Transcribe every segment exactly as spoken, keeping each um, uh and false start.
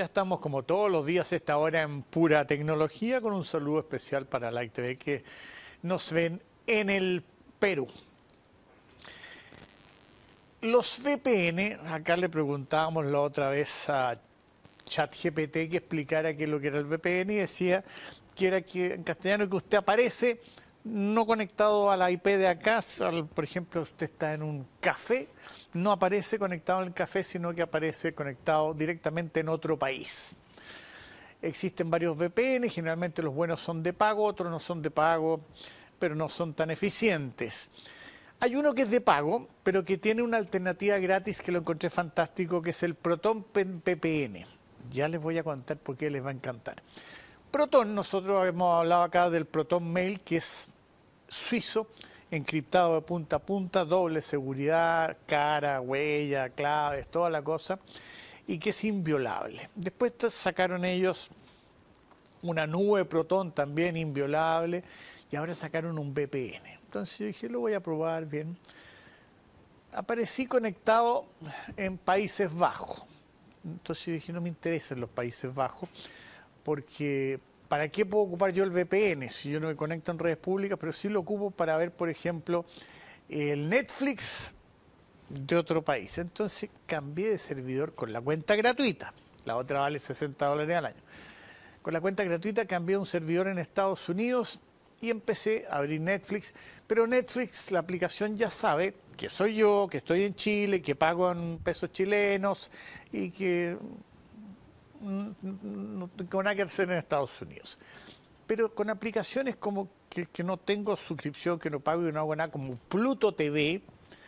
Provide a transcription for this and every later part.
ya estamos como todos los días a esta hora en Pura Tecnología con un saludo especial para Like T V que nos ven en el Perú. Los V P N, acá le preguntábamos la otra vez a ChatGPT que explicara qué es lo que era el V P N y decía que era que en castellano que usted aparece no conectado a la I P de acá, por ejemplo, usted está en un café, no aparece conectado en el café, sino que aparece conectado directamente en otro país. Existen varios V P N, generalmente los buenos son de pago, otros no son de pago, pero no son tan eficientes. Hay uno que es de pago, pero que tiene una alternativa gratis que lo encontré fantástico, que es el Proton V P N. Ya les voy a contar por qué les va a encantar. Proton, nosotros hemos hablado acá del Proton Mail, que es suizo, encriptado de punta a punta, doble seguridad, cara, huella, claves, toda la cosa, y que es inviolable. Después sacaron ellos una nube Proton también inviolable, y ahora sacaron un V P N. Entonces yo dije, lo voy a probar bien. Aparecí conectado en Países Bajos. Entonces yo dije, no me interesan los Países Bajos, porque ¿para qué puedo ocupar yo el V P N si yo no me conecto en redes públicas? Pero sí lo ocupo para ver, por ejemplo, el Netflix de otro país. Entonces cambié de servidor con la cuenta gratuita. La otra vale sesenta dólares al año. Con la cuenta gratuita cambié un servidor en Estados Unidos y empecé a abrir Netflix. Pero Netflix, la aplicación ya sabe que soy yo, que estoy en Chile, que pago en pesos chilenos y que no tengo nada que hacer en Estados Unidos. Pero con aplicaciones como que, que no tengo suscripción, que no pago y no hago nada, como Pluto T V,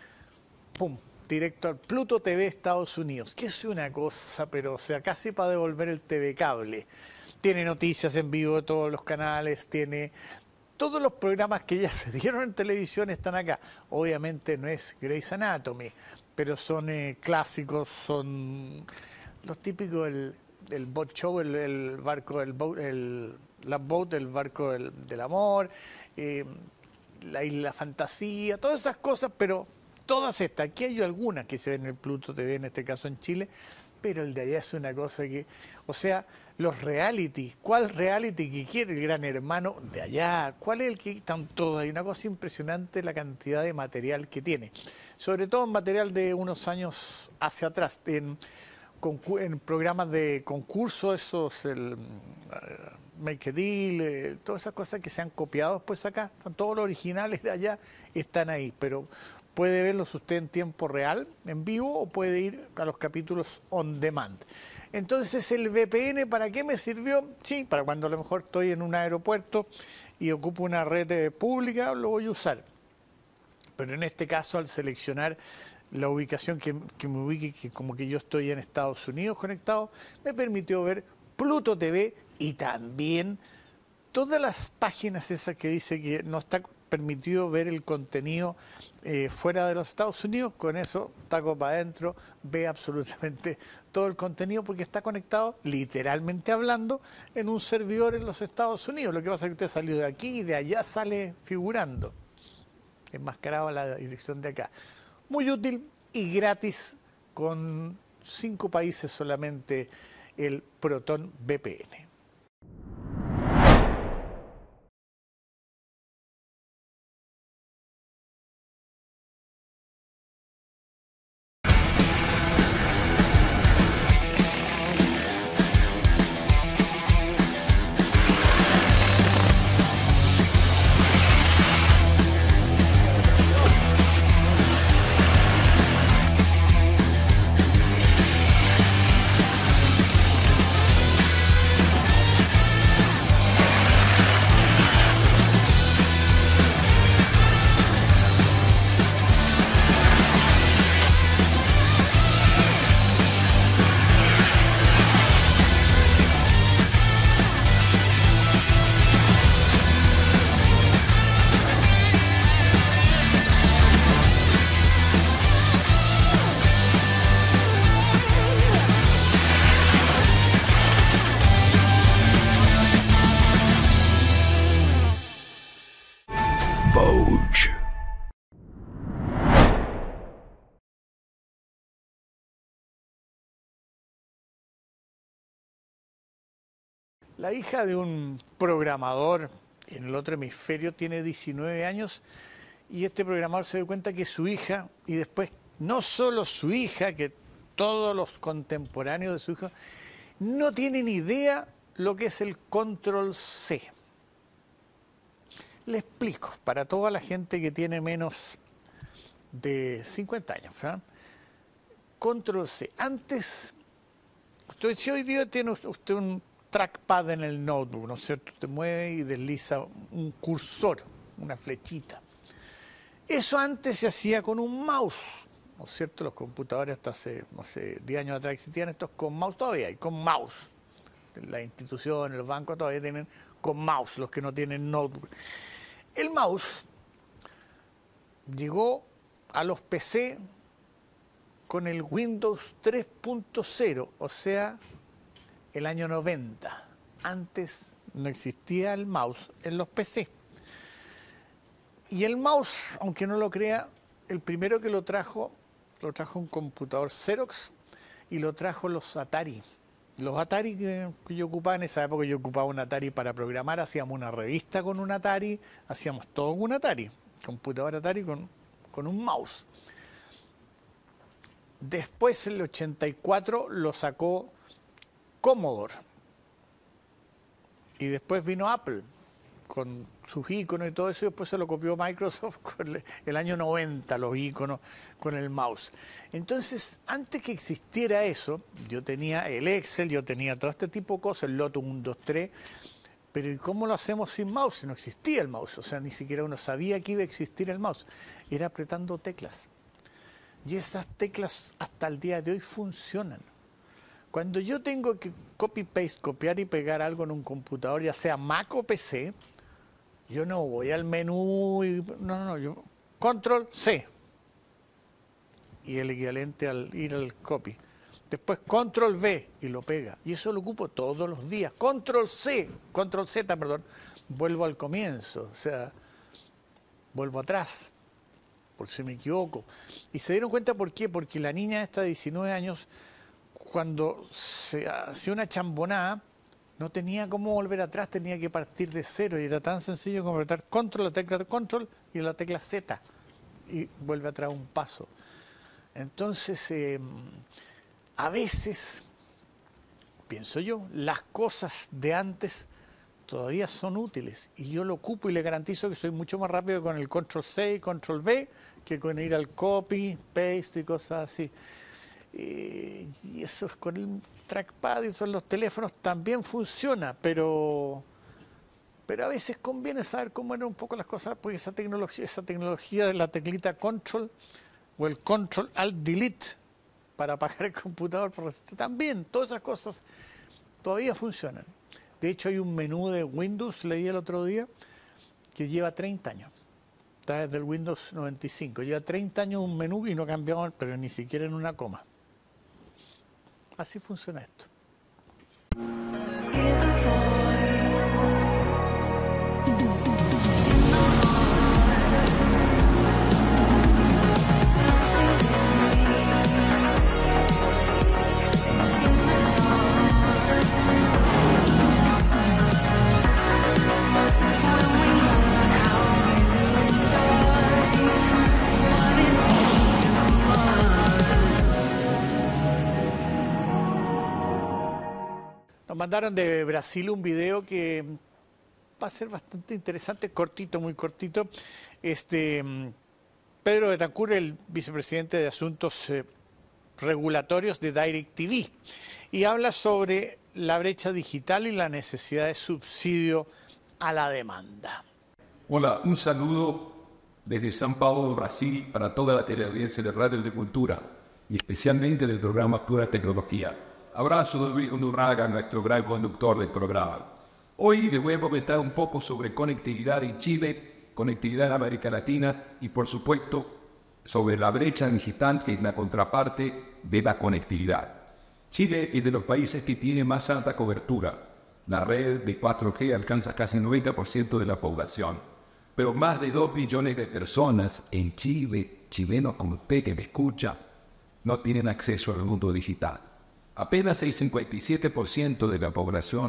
pum, directo al Pluto T V Estados Unidos, que es una cosa, pero o sea, casi para devolver el T V cable. Tiene noticias en vivo de todos los canales, tiene todos los programas que ya se dieron en televisión están acá. Obviamente no es Grey's Anatomy, pero son eh, clásicos, son los típicos, el el boat show, el, el barco, el boat, el la boat, el barco del, del amor, eh, la isla fantasía, todas esas cosas, pero todas estas, aquí hay algunas que se ven en el Pluto T V, en este caso en Chile, pero el de allá es una cosa que, o sea, los reality, ¿cuál reality que quiere el Gran Hermano de allá? ¿Cuál es el que están todos? Hay una cosa impresionante la cantidad de material que tiene, sobre todo en material de unos años hacia atrás, en en programas de concurso, esos, el uh, Make a Deal, eh, todas esas cosas que se han copiado después acá, están todos los originales de allá, están ahí, pero puede verlos usted en tiempo real, en vivo, o puede ir a los capítulos on demand. Entonces, ¿el V P N para qué me sirvió? Sí, para cuando a lo mejor estoy en un aeropuerto y ocupo una red eh, pública, lo voy a usar. Pero en este caso, al seleccionar la ubicación que, que me ubique, que como que yo estoy en Estados Unidos conectado, me permitió ver Pluto T V y también todas las páginas esas que dice que no está permitido ver el contenido eh, fuera de los Estados Unidos. Con eso, taco para adentro, ve absolutamente todo el contenido porque está conectado, literalmente hablando, en un servidor en los Estados Unidos. Lo que pasa es que usted salió de aquí y de allá sale figurando, enmascarado a la dirección de acá. Muy útil y gratis, con cinco países solamente, el Proton V P N. La hija de un programador en el otro hemisferio tiene diecinueve años y este programador se dio cuenta que su hija, y después no solo su hija, que todos los contemporáneos de su hija, no tienen idea lo que es el control C. Le explico, para toda la gente que tiene menos de cincuenta años. ¿eh? Control C. Antes, usted, si hoy día tiene usted un trackpad en el notebook, ¿no es cierto? Usted mueve y desliza un cursor, una flechita. Eso antes se hacía con un mouse, ¿no es cierto? Los computadores hasta hace, no sé, diez años atrás existían estos con mouse, todavía hay, con mouse. Las instituciones, los bancos todavía tienen con mouse, los que no tienen notebook. El mouse llegó a los P C con el Windows tres punto cero, o sea, el año noventa. Antes no existía el mouse en los P C. Y el mouse, aunque no lo crea, el primero que lo trajo, lo trajo un computador Xerox y lo trajo los Atari. Los Atari que, que yo ocupaba en esa época, yo ocupaba un Atari para programar, hacíamos una revista con un Atari, hacíamos todo con un Atari, computador Atari con, con un mouse. Después, en el ochenta y cuatro, lo sacó Commodore. Y después vino Apple con sus iconos y todo eso, y después se lo copió Microsoft con el año noventa, los iconos con el mouse. Entonces, antes que existiera eso, yo tenía el Excel, yo tenía todo este tipo de cosas, el Lotus uno, dos, tres, pero ¿y cómo lo hacemos sin mouse? No existía el mouse, o sea, ni siquiera uno sabía que iba a existir el mouse. Era apretando teclas. Y esas teclas hasta el día de hoy funcionan. Cuando yo tengo que copy-paste, copiar y pegar algo en un computador, ya sea Mac o P C, yo no voy al menú y... No, no, no, yo... Control C. Y el equivalente al ir al copy. Después Control V y lo pega. Y eso lo ocupo todos los días. Control C, Control Z, perdón. Vuelvo al comienzo, o sea, vuelvo atrás, por si me equivoco. Y se dieron cuenta por qué, porque la niña esta de diecinueve años, cuando se hacía una chambonada, no tenía cómo volver atrás, tenía que partir de cero. Y era tan sencillo como apretar Control, la tecla de Control y la tecla Z. Y vuelve atrás un paso. Entonces, eh, a veces, pienso yo, las cosas de antes todavía son útiles. Y yo lo ocupo y le garantizo que soy mucho más rápido con el Control C y Control V que con ir al copy, paste y cosas así. Eh, y eso es con el trackpad y eso en los teléfonos también funciona, pero, pero a veces conviene saber cómo eran un poco las cosas, porque esa tecnología, esa tecnología de la teclita Control o el Control Alt Delete para apagar el computador por receta, también, todas esas cosas todavía funcionan. De hecho, hay un menú de Windows, leí el otro día, que lleva treinta años. Está desde el Windows noventa y cinco. Lleva treinta años un menú y no ha cambiado, pero ni siquiera en una coma. Así funciona esto. Nos mandaron de Brasil un video que va a ser bastante interesante, cortito, muy cortito. Este, Pedro Betancur, el vicepresidente de Asuntos eh, Regulatorios de DirecTV, y habla sobre la brecha digital y la necesidad de subsidio a la demanda. Hola, un saludo desde São Paulo, Brasil, para toda la teleaudiencia de Radio de Cultura y especialmente del programa Pura Tecnología. Abrazo de Luis Undurraga, nuestro gran conductor del programa. Hoy les voy a comentar un poco sobre conectividad en Chile, conectividad en América Latina y, por supuesto, sobre la brecha digital, que es la contraparte de la conectividad. Chile es de los países que tiene más alta cobertura. La red de cuatro G alcanza casi el noventa por ciento de la población. Pero más de dos millones de personas en Chile, chilenos como usted que me escucha, no tienen acceso al mundo digital. Apenas el cincuenta y siete por ciento de la población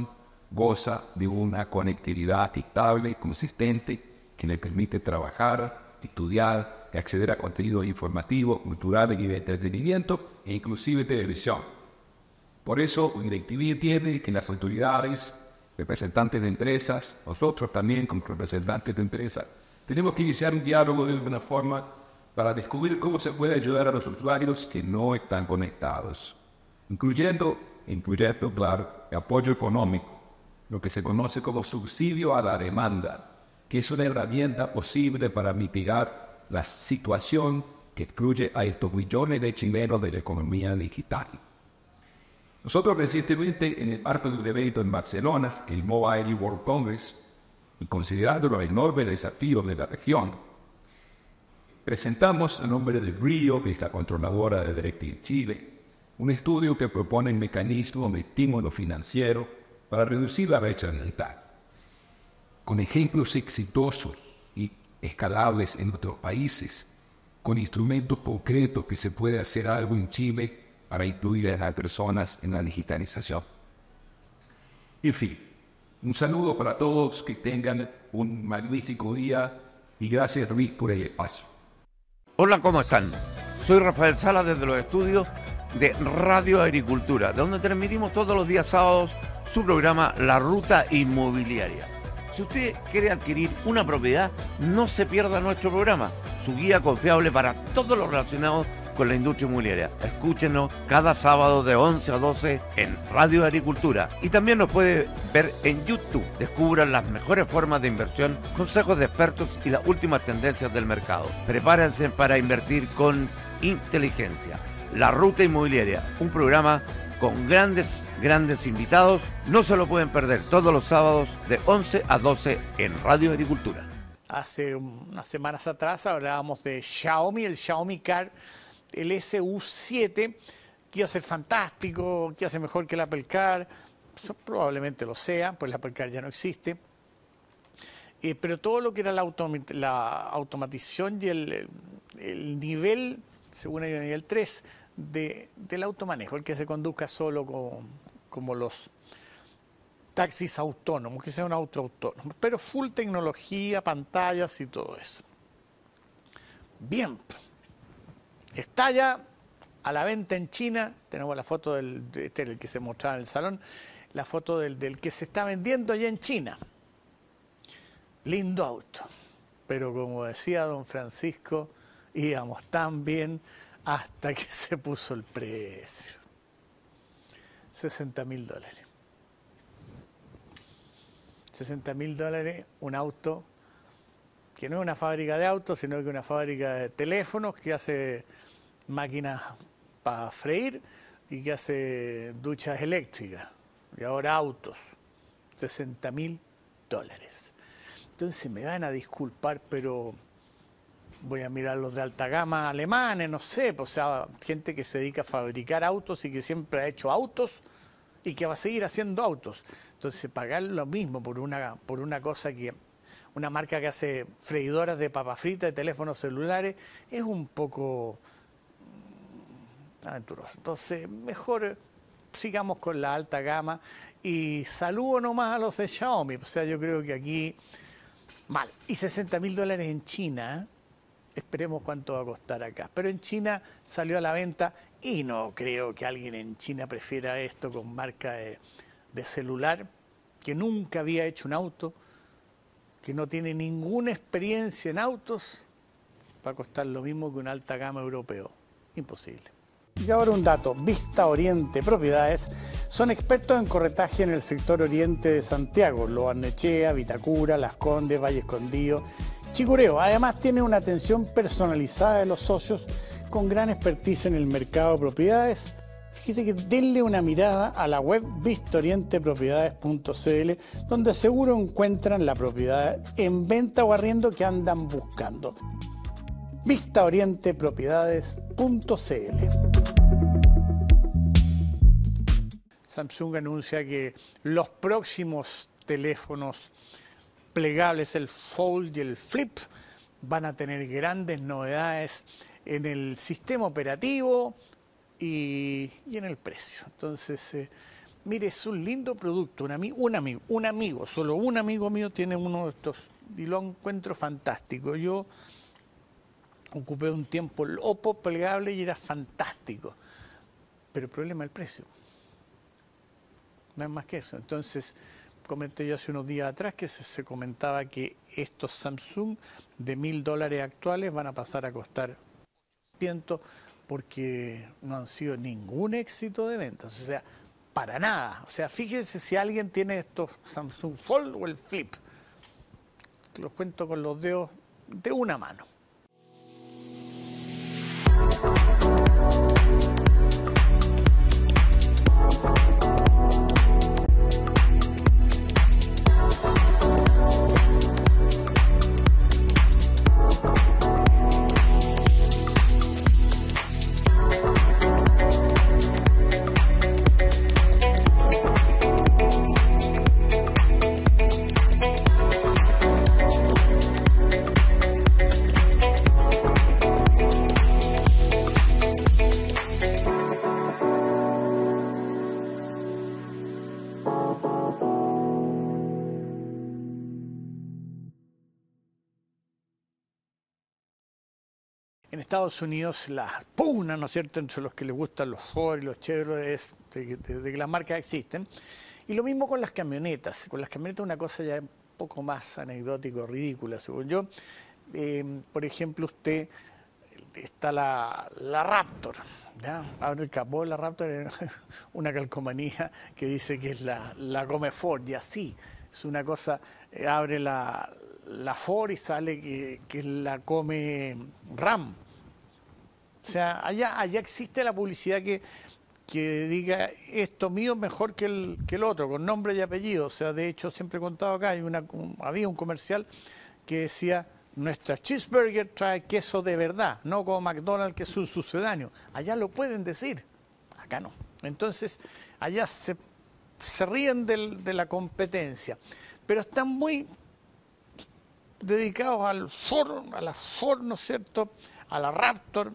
goza de una conectividad estable, consistente, que le permite trabajar, estudiar, acceder a contenido informativo, cultural y de entretenimiento, e inclusive televisión. Por eso, DirecTV tiene que las autoridades, representantes de empresas, nosotros también como representantes de empresas, tenemos que iniciar un diálogo de alguna forma para descubrir cómo se puede ayudar a los usuarios que no están conectados, incluyendo, incluyendo, claro, el apoyo económico, lo que se conoce como subsidio a la demanda, que es una herramienta posible para mitigar la situación que excluye a estos millones de chilenos de la economía digital. Nosotros recientemente, en el marco de un evento en Barcelona, el Mobile World Congress, y considerando los enormes desafíos de la región, presentamos a nombre de Brio, que es la controladora de DirecTV Chile, un estudio que propone un mecanismo de estímulo financiero para reducir la brecha digital. Con ejemplos exitosos y escalables en otros países, con instrumentos concretos que se puede hacer algo en Chile para incluir a las personas en la digitalización. En fin, un saludo para todos, que tengan un magnífico día y gracias, Luis, por el espacio. Hola, ¿cómo están? Soy Rafael Sala desde los estudios de Radio Agricultura, de donde transmitimos todos los días sábados su programa La Ruta Inmobiliaria. Si usted quiere adquirir una propiedad, no se pierda nuestro programa, su guía confiable para todo lo relacionado con la industria inmobiliaria. Escúchenos cada sábado de once a doce en Radio Agricultura, y también nos puede ver en YouTube. Descubran las mejores formas de inversión, consejos de expertos y las últimas tendencias del mercado. Prepárense para invertir con inteligencia. La Ruta Inmobiliaria, un programa con grandes, grandes invitados. No se lo pueden perder todos los sábados de once a doce en Radio Agricultura. Hace unas semanas atrás hablábamos de Xiaomi, el Xiaomi Car, el S U siete, que iba a ser fantástico, que iba a ser mejor que el Apple Car. Probablemente lo sea, pues el Apple Car ya no existe. Eh, pero todo lo que era la, autom la automatización y el, el nivel, según el nivel tres, de, del automanejo, el que se conduzca solo como, como los taxis autónomos, que sea un auto autónomo, pero full tecnología, pantallas y todo eso. Bien, está ya a la venta en China. Tenemos la foto del, de este, el que se mostraba en el salón, la foto del, del que se está vendiendo ya en China. Lindo auto, pero como decía don Francisco, íbamos tan bien hasta que se puso el precio. sesenta mil dólares. sesenta mil dólares, un auto que no es una fábrica de autos, sino que es una fábrica de teléfonos, que hace máquinas para freír y que hace duchas eléctricas. Y ahora autos. sesenta mil dólares. Entonces me van a disculpar, pero voy a mirar los de alta gama alemanes, no sé, pues, o sea, gente que se dedica a fabricar autos y que siempre ha hecho autos y que va a seguir haciendo autos. Entonces pagar lo mismo por una, por una cosa que, una marca que hace freidoras de papas fritas, de teléfonos celulares, es un poco aventuroso. Entonces mejor sigamos con la alta gama y saludo nomás a los de Xiaomi. O sea, yo creo que aquí mal. Y sesenta mil dólares en China, ¿eh? Esperemos cuánto va a costar acá. Pero en China salió a la venta y no creo que alguien en China prefiera esto con marca de, de celular, que nunca había hecho un auto, que no tiene ninguna experiencia en autos, va a costar lo mismo que un alta gama europeo. Imposible. Y ahora un dato, Vista Oriente Propiedades son expertos en corretaje en el sector oriente de Santiago, Lo Barnechea, Vitacura, Las Condes, Valle Escondido, Chicureo. Además tiene una atención personalizada de los socios con gran expertise en el mercado de propiedades. Fíjese que denle una mirada a la web vista oriente propiedades punto c l, donde seguro encuentran la propiedad en venta o arriendo que andan buscando. vista oriente propiedades punto c l. Samsung anuncia que los próximos teléfonos plegables, el Fold y el Flip, van a tener grandes novedades en el sistema operativo y, y en el precio. Entonces, eh, Mire, es un lindo producto. Un, ami un amigo, un amigo, solo un amigo mío tiene uno de estos y lo encuentro fantástico. Yo ocupé un tiempo el Oppo plegable y era fantástico. Pero el problema es el precio. No es más que eso. Entonces, comenté yo hace unos días atrás que se, se comentaba que estos Samsung de mil dólares actuales van a pasar a costar ochocientos porque no han sido ningún éxito de ventas. O sea, para nada. O sea, fíjense si alguien tiene estos Samsung Fold o el Flip. Los cuento con los dedos de una mano. En Estados Unidos la pugna, ¿no es cierto?, entre los que les gustan los Ford y los Chevrolet es de, de, de que las marcas existen. Y lo mismo con las camionetas. Con las camionetas una cosa ya un poco más anecdótico, ridícula, según yo. Eh, por ejemplo, usted, está la, la Raptor, ¿ya? Abre el capó de la Raptor, una calcomanía que dice que es la, la Come Ford, y así. Es una cosa, eh, abre la, la Ford y sale que, que la Come Ram. O sea, allá, allá existe la publicidad que, que diga esto mío es mejor que el, que el otro, con nombre y apellido. O sea, de hecho, siempre he contado acá, hay una, un, había un comercial que decía, nuestra cheeseburger trae queso de verdad, no como McDonald's que es un sucedáneo. Allá lo pueden decir, acá no. Entonces, allá se, se ríen del, de la competencia, pero están muy dedicados al Ford, a la Ford, ¿no es cierto?, a la Raptor,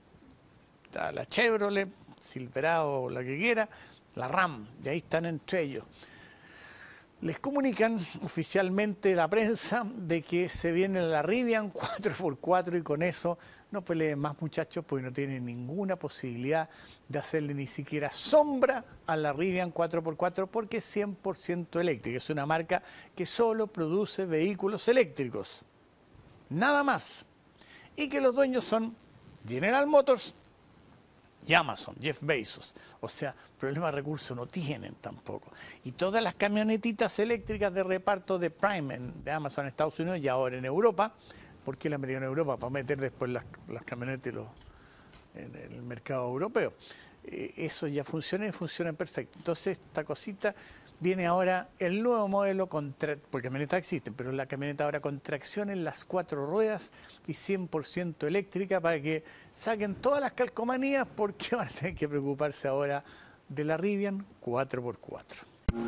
a la Chevrolet, Silverado, la que quiera, la Ram, y ahí están entre ellos. Les comunican oficialmente la prensa de que se viene la Rivian cuatro por cuatro y con eso no peleen más, muchachos, porque no tienen ninguna posibilidad de hacerle ni siquiera sombra a la Rivian cuatro por cuatro porque es cien por ciento eléctrica. Es una marca que solo produce vehículos eléctricos, nada más. Y que los dueños son General Motors y Amazon, Jeff Bezos. O sea, problemas de recursos no tienen tampoco. Y todas las camionetitas eléctricas de reparto de Prime en, de Amazon en Estados Unidos y ahora en Europa, ¿por qué la metieron en Europa? Para meter después las, las camionetas los, en el mercado europeo. Eh, eso ya funciona y funciona perfecto. Entonces, esta cosita viene ahora el nuevo modelo, con porque camionetas existen, pero la camioneta ahora con tracción en las cuatro ruedas y cien por ciento eléctrica para que saquen todas las calcomanías porque van a tener que preocuparse ahora de la Rivian cuatro por cuatro.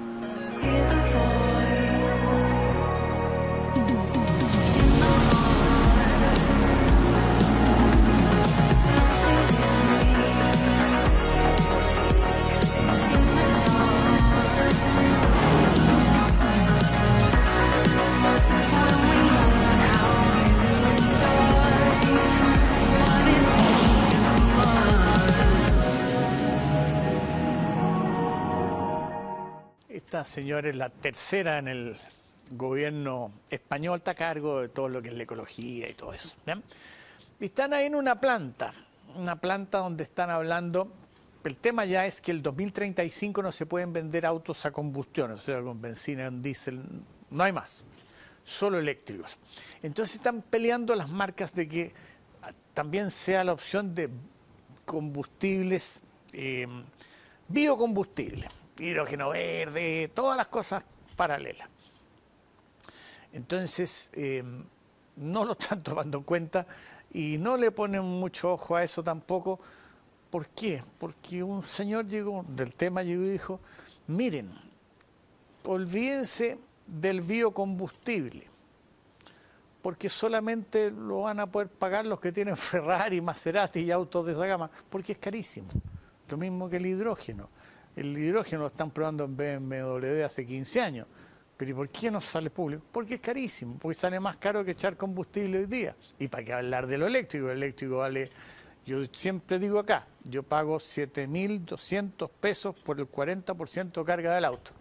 Esta señora es la tercera en el gobierno español, está a cargo de todo lo que es la ecología y todo eso. ¿Bien? Y están ahí en una planta, una planta donde están hablando, el tema ya es que el dos mil treinta y cinco no se pueden vender autos a combustión, o sea, con benzina, con diésel, no hay más, solo eléctricos. Entonces están peleando las marcas de que también sea la opción de combustibles, eh, biocombustibles. Hidrógeno verde, todas las cosas paralelas. Entonces, eh, no lo están tomando en cuenta y no le ponen mucho ojo a eso tampoco. ¿Por qué? Porque un señor llegó, del tema llegó y dijo, miren, olvídense del biocombustible, porque solamente lo van a poder pagar los que tienen Ferrari, Maserati y autos de esa gama, porque es carísimo. Lo mismo que el hidrógeno. El hidrógeno lo están probando en B M W hace quince años. Pero ¿y por qué no sale público? Porque es carísimo, porque sale más caro que echar combustible hoy día. Y para qué hablar de lo eléctrico, el eléctrico vale, yo siempre digo acá, yo pago siete mil doscientos pesos por el cuarenta por ciento de carga del auto.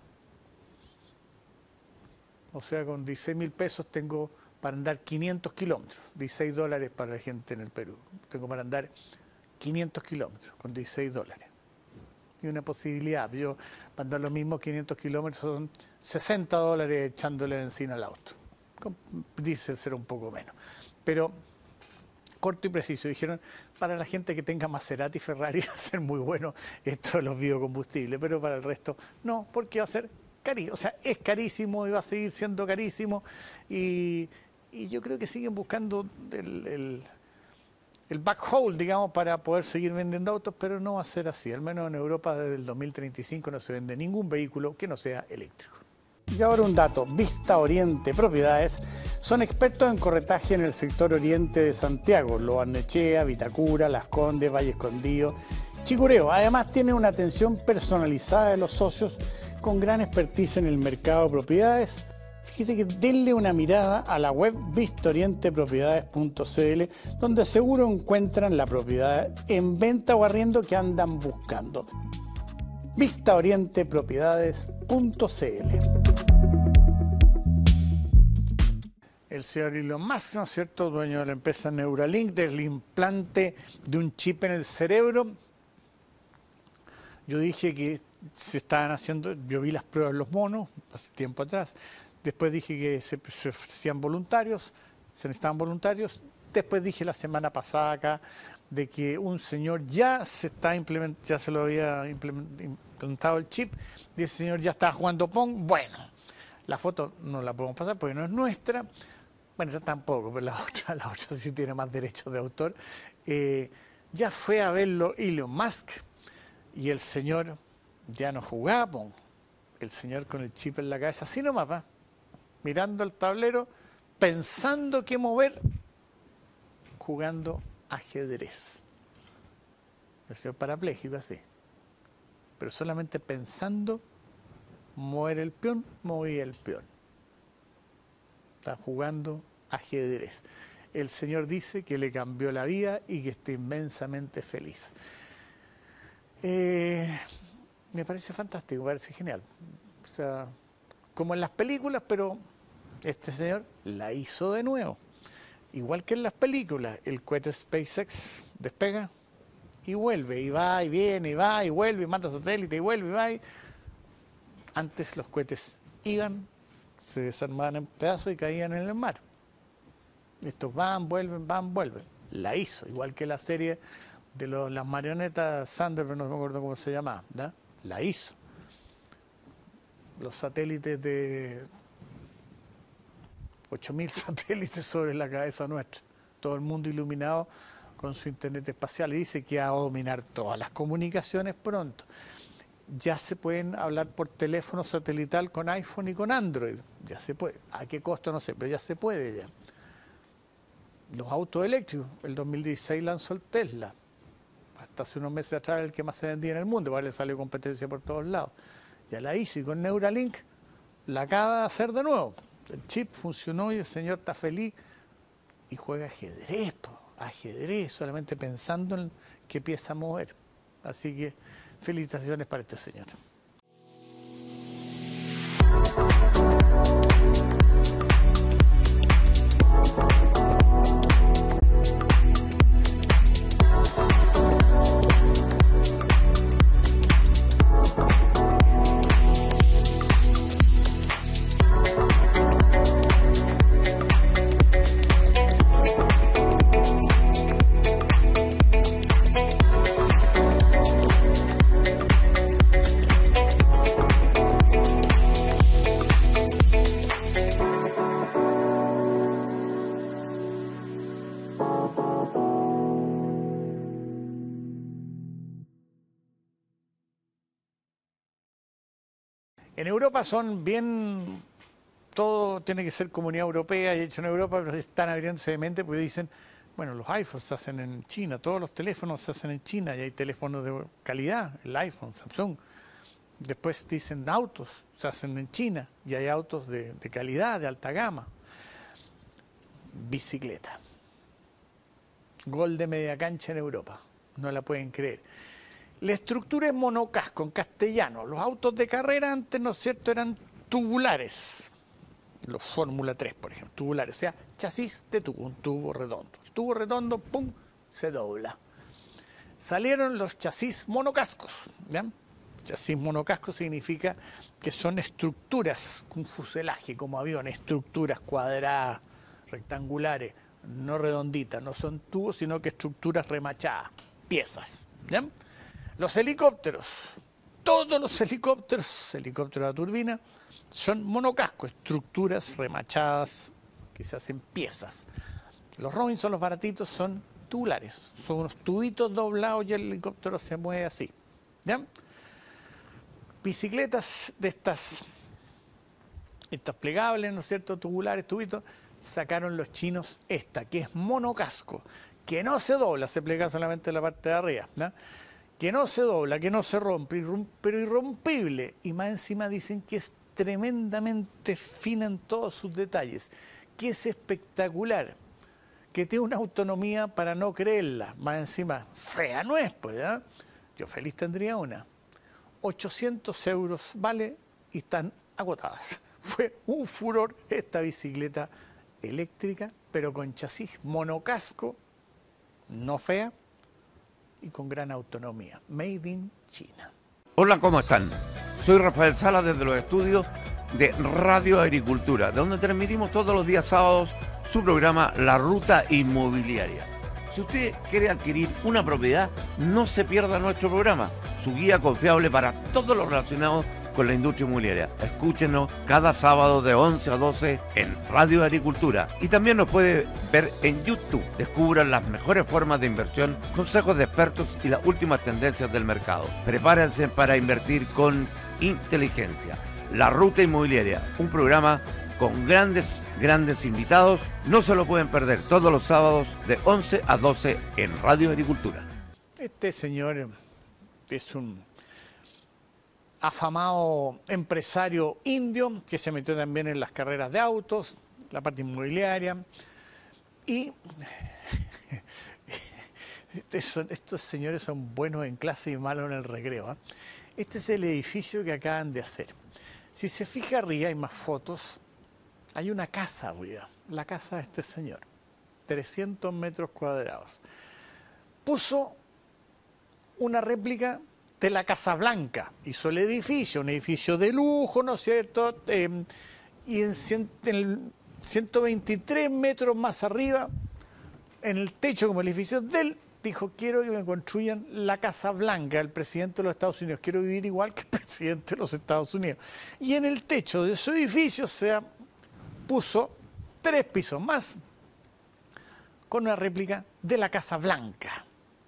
O sea, con dieciséis mil pesos tengo para andar quinientos kilómetros, dieciséis dólares para la gente en el Perú. Tengo para andar quinientos kilómetros con dieciséis dólares. Y una posibilidad, yo para andar los mismos quinientos kilómetros son sesenta dólares echándole benzina al auto. Dice ser un poco menos. Pero corto y preciso, dijeron, para la gente que tenga Maserati y Ferrari va a ser muy bueno esto de los biocombustibles, pero para el resto no, porque va a ser carísimo. O sea, es carísimo y va a seguir siendo carísimo. Y, y yo creo que siguen buscando el... el el backhole, digamos, para poder seguir vendiendo autos, pero no va a ser así. Al menos en Europa desde el dos mil treinta y cinco no se vende ningún vehículo que no sea eléctrico. Y ahora un dato, Vista Oriente Propiedades son expertos en corretaje en el sector oriente de Santiago, Lo Barnechea, Vitacura, Las Condes, Valle Escondido, Chicureo. Además tiene una atención personalizada de los socios con gran expertise en el mercado de propiedades. Fíjese que denle una mirada a la web vista oriente propiedades punto c l, donde seguro encuentran la propiedad en venta o arriendo que andan buscando. vista oriente propiedades punto c l. El señor Elon Musk, ¿no es cierto?, dueño de la empresa Neuralink, del implante de un chip en el cerebro. Yo dije que se estaban haciendo, yo vi las pruebas de los monos hace tiempo atrás. Después dije que se, se ofrecían voluntarios, se necesitaban voluntarios. Después dije la semana pasada acá de que un señor ya se está implementando, ya se lo había implantado el chip, y ese señor ya estaba jugando Pong. Bueno, la foto no la podemos pasar porque no es nuestra. Bueno, esa tampoco, pero la otra, la otra sí tiene más derechos de autor. Eh, ya fue a verlo Elon Musk y el señor ya no jugaba Pong. El señor con el chip en la cabeza, así nomás va, mirando el tablero, pensando qué mover, jugando ajedrez. El señor parapléjico así. Pero solamente pensando mover el peón, movía el peón. Está jugando ajedrez. El señor dice que le cambió la vida y que está inmensamente feliz. Eh, me parece fantástico, me parece genial. O sea, como en las películas, pero este señor la hizo de nuevo. Igual que en las películas, el cohete SpaceX despega y vuelve, y va, y viene, y va, y vuelve, y manda satélite, y vuelve, y va. Y... Antes los cohetes iban, se desarmaban en pedazos y caían en el mar. Estos van, vuelven, van, vuelven. La hizo, igual que la serie de los, las marionetas Thunderbird, no me acuerdo cómo se llamaba, ¿da? La hizo. Los satélites de ocho mil satélites sobre la cabeza nuestra, todo el mundo iluminado con su internet espacial, y dice que va a dominar todas las comunicaciones pronto. Ya se pueden hablar por teléfono satelital con iPhone y con Android, ya se puede. ¿A qué costo? No sé, pero ya se puede ya. Los autos eléctricos, el dos mil dieciséis lanzó el Tesla, hasta hace unos meses atrás el que más se vendía en el mundo, igual le salió competencia por todos lados. Ya la hizo, y con Neuralink la acaba de hacer de nuevo. El chip funcionó y el señor está feliz y juega ajedrez, po, ajedrez, solamente pensando en qué pieza mover. Así que felicitaciones para este señor. En Europa son bien, todo tiene que ser comunidad europea, y hecho en Europa, pero están abriéndose de mente porque dicen, bueno, los iPhones se hacen en China, todos los teléfonos se hacen en China y hay teléfonos de calidad, el iPhone, Samsung. Después dicen autos, se hacen en China y hay autos de, de calidad, de alta gama. Bicicleta. Gol de media cancha en Europa. No la pueden creer. La estructura es monocasco, en castellano. Los autos de carrera antes, ¿no es cierto?, eran tubulares. Los Fórmula tres, por ejemplo, tubulares. O sea, chasis de tubo, un tubo redondo. El tubo redondo, pum, se dobla. Salieron los chasis monocascos. ¿Bien? Chasis monocasco significa que son estructuras, un fuselaje como avión, estructuras cuadradas, rectangulares, no redonditas, no son tubos, sino que estructuras remachadas, piezas. ¿Bien? Los helicópteros, todos los helicópteros, helicópteros a turbina, son monocasco, estructuras remachadas que se hacen piezas. Los Robinson, los baratitos, son tubulares, son unos tubitos doblados y el helicóptero se mueve así. ¿Ya? Bicicletas de estas, estas plegables, ¿no es cierto?, tubulares, tubitos, sacaron los chinos esta, que es monocasco, que no se dobla, se plega solamente la parte de arriba, ¿no? Que no se dobla, que no se rompe, pero irrompible. Y más encima dicen que es tremendamente fina en todos sus detalles, que es espectacular, que tiene una autonomía para no creerla. Más encima, fea no es, pues, ¿eh? Yo feliz tendría una. ochocientos euros vale y están agotadas. Fue un furor esta bicicleta eléctrica, pero con chasis monocasco, no fea, y con gran autonomía. Made in China. Hola, ¿cómo están? Soy Rafael Sala desde los estudios de Radio Agricultura, donde transmitimos todos los días sábados su programa La Ruta Inmobiliaria. Si usted quiere adquirir una propiedad, no se pierda nuestro programa, su guía confiable para todo lo relacionado con la industria inmobiliaria. Escúchenos cada sábado de once a doce en Radio Agricultura y también nos puede ver en YouTube. Descubran las mejores formas de inversión, consejos de expertos y las últimas tendencias del mercado. Prepárense para invertir con inteligencia. La Ruta Inmobiliaria, un programa con grandes, grandes invitados. No se lo pueden perder todos los sábados de once a doce en Radio Agricultura. Este señor es un afamado empresario indio que se metió también en las carreras de autos, la parte inmobiliaria, y estos señores son buenos en clase y malos en el recreo, ¿eh? Este es el edificio que acaban de hacer. Si se fija arriba, hay más fotos, hay una casa arriba, la casa de este señor, trescientos metros cuadrados. Puso una réplica de la Casa Blanca, hizo el edificio, un edificio de lujo, ¿no es cierto? Eh, y en, cien, en ciento veintitrés metros más arriba, en el techo como el edificio de él, dijo, quiero que me construyan la Casa Blanca, el presidente de los Estados Unidos, quiero vivir igual que el presidente de los Estados Unidos. Y en el techo de su edificio se puso tres pisos más, con una réplica de la Casa Blanca.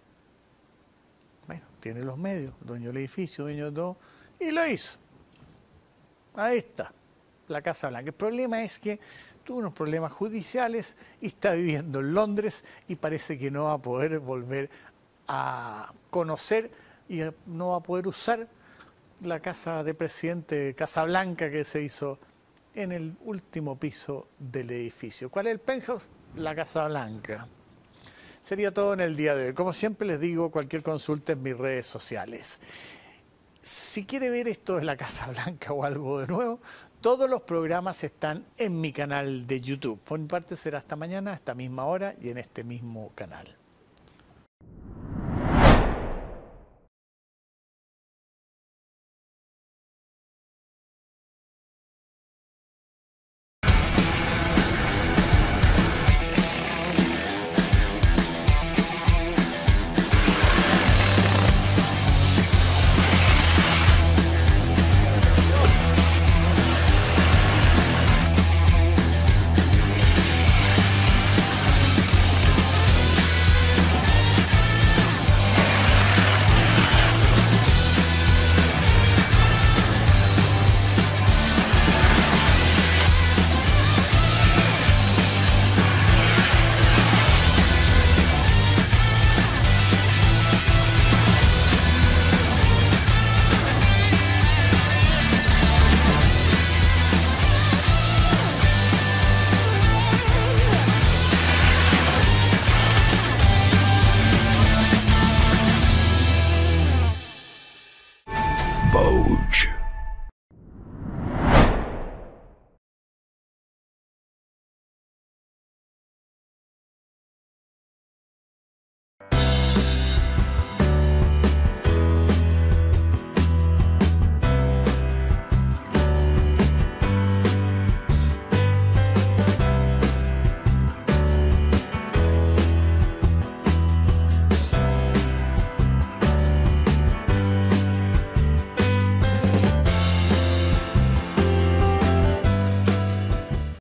Tiene los medios, dueño del edificio, dueño de todo, y lo hizo. Ahí está, la Casa Blanca. El problema es que tuvo unos problemas judiciales y está viviendo en Londres y parece que no va a poder volver a conocer y no va a poder usar la casa de presidente, Casa Blanca, que se hizo en el último piso del edificio. ¿Cuál es el penthouse? La Casa Blanca. Sería todo en el día de hoy. Como siempre les digo, cualquier consulta en mis redes sociales. Si quiere ver esto de la Casa Blanca o algo de nuevo, todos los programas están en mi canal de YouTube. Por mi parte será hasta mañana, a esta misma hora y en este mismo canal.